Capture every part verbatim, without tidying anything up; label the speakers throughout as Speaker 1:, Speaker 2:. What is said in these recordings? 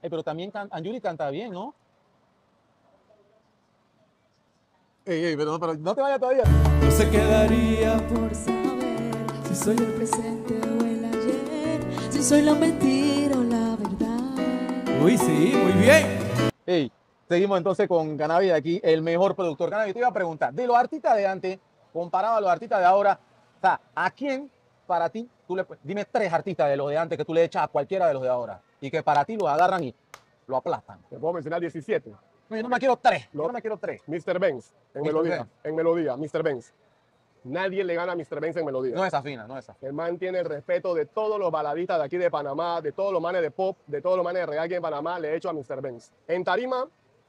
Speaker 1: Eh, pero también can Anjuli canta bien, ¿no? Ey, ey, pero, pero no te vayas todavía.
Speaker 2: No se quedaría
Speaker 3: por saber si soy el presente o el ayer, si soy la mentira o la verdad.
Speaker 2: Uy, sí, muy bien.
Speaker 1: Hey, seguimos entonces con Cannabis de aquí, el mejor productor. Cannabis, te iba a preguntar, de los artistas de antes, comparado a los artistas de ahora, o sea, ¿a quién para ti, tú le, dime tres artistas de los de antes que tú le echas a cualquiera de los de ahora y que para ti los agarran y lo aplastan?
Speaker 4: Te puedo mencionar diecisiete.
Speaker 1: No, yo no me quiero tres,
Speaker 4: Lo-
Speaker 1: yo no me quiero tres.
Speaker 4: mister Benz, en
Speaker 1: mister
Speaker 4: melodía.
Speaker 1: Benz.
Speaker 4: En melodía, mister Benz. Nadie le gana a mister Benz en melodía.
Speaker 1: No desafina, no desafina.
Speaker 4: El man tiene el respeto de todos los baladistas de aquí de Panamá, de todos los manes de pop, de todos los manes de reggae aquí en Panamá, le he hecho a mister Benz. En tarima,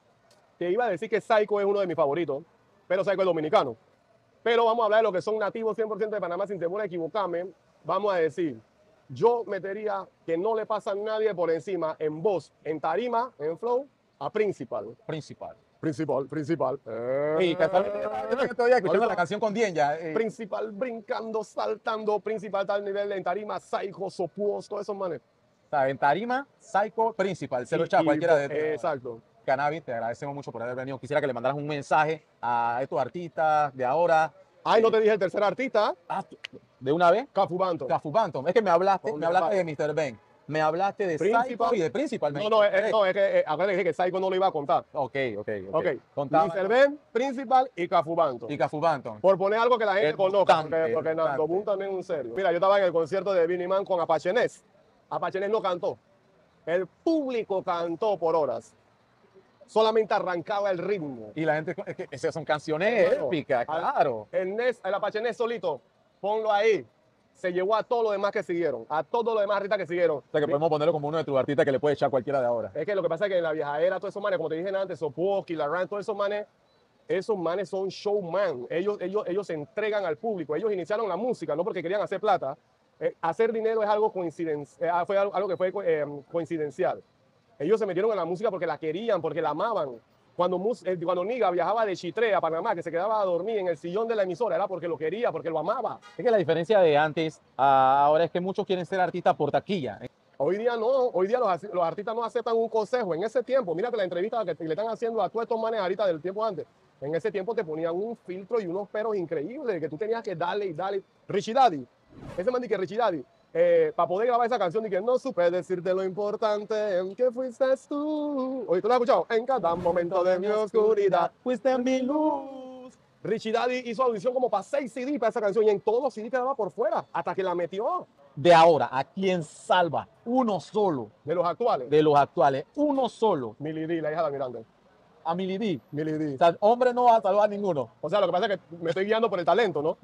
Speaker 4: te iba a decir que Psycho es uno de mis favoritos, pero Psycho es dominicano. Pero vamos a hablar de lo que son nativos cien por ciento de Panamá sin temor a equivocarme. Vamos a decir, yo metería que no le pasa a nadie por encima en voz, en tarima, en flow, a Principal.
Speaker 1: Principal.
Speaker 4: Principal, principal.
Speaker 1: Y casualmente yo estaba- yo estoy escuchando
Speaker 4: Ahorita-
Speaker 1: la canción con Dien ya. eh,
Speaker 4: Principal brincando, saltando, principal tal nivel en tarima, Psycho, Sopuos, todos esos manes.
Speaker 1: o sea, en tarima, Psycho, Principal. Se lo
Speaker 4: Y-
Speaker 1: echa a
Speaker 4: y-
Speaker 1: cualquiera de
Speaker 4: eh, Exacto.
Speaker 1: Cannabis, te agradecemos mucho por haber venido. Quisiera que le mandaras un mensaje a estos artistas de ahora.
Speaker 4: Ay, no te dije el tercer artista,
Speaker 1: Ah, de una vez,
Speaker 4: Cafu Banton.
Speaker 1: Cafu Banton. Es que me hablaste,
Speaker 4: ¿Dónde
Speaker 1: me hablaste
Speaker 4: está?
Speaker 1: de mister Ben. Me hablaste de
Speaker 4: Principal.
Speaker 1: Psycho y de Principal.
Speaker 4: No, no, es, no, es que, eh, acuérdate que dije que Psycho no lo iba a contar.
Speaker 1: Ok, ok, ok.
Speaker 4: Ok,
Speaker 1: Contaba-
Speaker 4: mister Ben, Principal y Cafu Banton.
Speaker 1: y Cafu Banton.
Speaker 4: Por poner algo que la gente
Speaker 1: El
Speaker 4: conozca,
Speaker 1: mutante,
Speaker 4: porque, porque
Speaker 1: el
Speaker 4: Nando
Speaker 1: mutante.
Speaker 4: Boom también es un serio. Mira, yo estaba en el concierto de Vinnie Man con Apache Ness. Apache Ness no cantó. El público cantó por horas. Solamente arrancaba el ritmo.
Speaker 1: Y la gente, es que esas son canciones
Speaker 4: Claro.
Speaker 1: épicas,
Speaker 4: Al-
Speaker 1: claro.
Speaker 4: El, Ness, el Apache Ness solito, ponlo ahí. Se llevó a todos los demás que siguieron, a todos los demás artistas que siguieron.
Speaker 1: O sea, que podemos ponerlo como uno de tus artistas que le puede echar cualquiera de ahora.
Speaker 4: Es que lo que pasa es que en la vieja era, todos esos manes, como te dije antes, Sopuoski, Larran, todos esos manes, esos manes son showman. Ellos, ellos, ellos se entregan al público. Ellos iniciaron la música no porque querían hacer plata. Eh, hacer dinero es algo, coincidencia, eh, fue algo, algo que fue eh, coincidencial. Ellos se metieron en la música porque la querían, porque la amaban. Cuando, mus- eh, cuando Niga viajaba de Chitré a Panamá, que se quedaba a dormir en el sillón de la emisora, era porque lo quería, porque lo amaba.
Speaker 1: Es que la diferencia de antes a ahora es que muchos quieren ser artistas por taquilla.
Speaker 4: Hoy día no, hoy día los, as- los artistas no aceptan un consejo. En ese tiempo, mírate la entrevista que te- le están haciendo a todos estos manes ahorita del tiempo antes. En ese tiempo te ponían un filtro y unos peros increíbles que tú tenías que darle y darle. Richie Daddy, ese man dice que Richie Daddy, eh, para poder grabar esa canción, que no supe decirte lo importante en que fuiste tú. Oye, ¿tú lo has escuchado? En cada momento de mi oscuridad fuiste mi luz. Richie Daddy hizo audición como para seis C D para esa canción y en todos los C D quedaba por fuera hasta que la metió.
Speaker 1: De ahora, ¿a quién salva? Uno solo
Speaker 4: De los actuales,
Speaker 1: de los actuales. Uno solo.
Speaker 4: Milly D, la hija de Almirante.
Speaker 1: A Milly D.
Speaker 4: Milly D.
Speaker 1: O sea, hombre no va a salvar a ninguno.
Speaker 4: O sea, lo que pasa es que me estoy guiando por el talento, ¿no?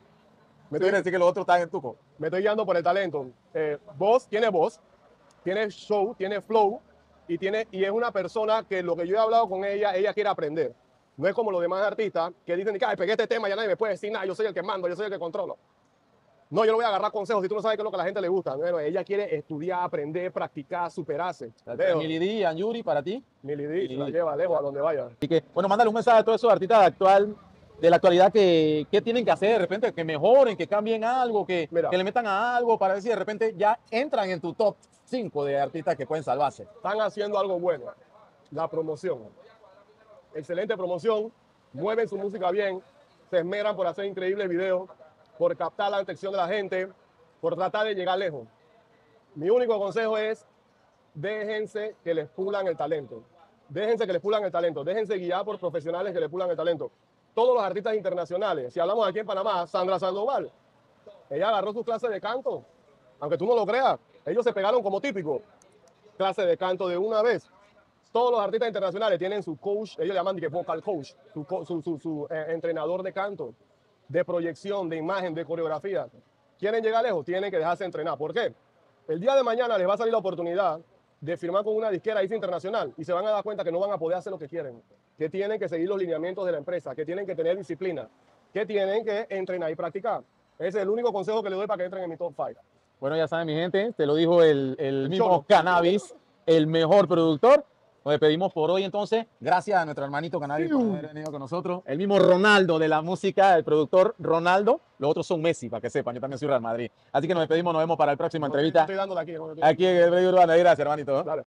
Speaker 4: Me
Speaker 1: Quiere
Speaker 4: estoy,
Speaker 1: decir que los otros están en tuco.
Speaker 4: me estoy guiando por el talento. Eh, voz, tiene voz, tiene show, tiene flow y, tiene, y es una persona que lo que yo he hablado con ella, ella quiere aprender. No es como los demás artistas que dicen que, ay, pegué este tema, ya nadie me puede decir nada, yo soy el que mando, yo soy el que controlo. No, yo no voy a agarrar consejos si tú no sabes qué es lo que a la gente le gusta. Bueno, ella quiere estudiar, aprender, practicar, superarse. Leo,
Speaker 1: Milly D y Anjuri para ti.
Speaker 4: Milly D,
Speaker 1: Milly
Speaker 4: la
Speaker 1: D.
Speaker 4: lleva lejos a donde vaya.
Speaker 1: Así que, bueno, mándale un mensaje a todos esos artistas de, actual, de la actualidad que, que tienen que hacer de repente, que mejoren, que cambien algo, que,
Speaker 4: Mira.
Speaker 1: que le metan a algo para ver si de repente ya entran en tu top cinco de artistas que pueden salvarse.
Speaker 4: Están haciendo algo bueno, la promoción. Excelente promoción, mueven su música bien, se esmeran por hacer increíbles videos, por captar la atención de la gente, por tratar de llegar lejos. Mi único consejo es, déjense que les pulan el talento. Déjense que les pulan el talento, déjense guiar por profesionales que les pulan el talento. Todos los artistas internacionales, si hablamos aquí en Panamá, Sandra Sandoval, ella agarró sus clases de canto, aunque tú no lo creas, ellos se pegaron como típico, clase de canto de una vez. Todos los artistas internacionales tienen su coach, ellos le llaman de que vocal coach, su, co- su, su- su, eh, entrenador de canto, de proyección, de imagen, de coreografía. ¿Quieren llegar lejos? Tienen que dejarse entrenar. ¿Por qué? El día de mañana les va a salir la oportunidad de firmar con una disquera internacional y se van a dar cuenta que no van a poder hacer lo que quieren, que tienen que seguir los lineamientos de la empresa, que tienen que tener disciplina, que tienen que entrenar y practicar. Ese es el único consejo que le doy para que entren en mi top cinco.
Speaker 1: Bueno, ya saben, mi gente, te lo dijo el, el mismo
Speaker 4: Cholo.
Speaker 1: Cannabis, el mejor productor. Nos despedimos por hoy entonces. Gracias a nuestro hermanito Cannabis por haber venido con nosotros. El mismo Ronaldo de la música, el productor Ronaldo. Los otros son Messi, para que sepan. Yo también soy Real Madrid. Así que nos despedimos, nos vemos para la próxima entrevista
Speaker 4: Estoy dándole aquí.
Speaker 1: aquí en el Radio Urbano. Gracias, hermanito.
Speaker 4: Dale.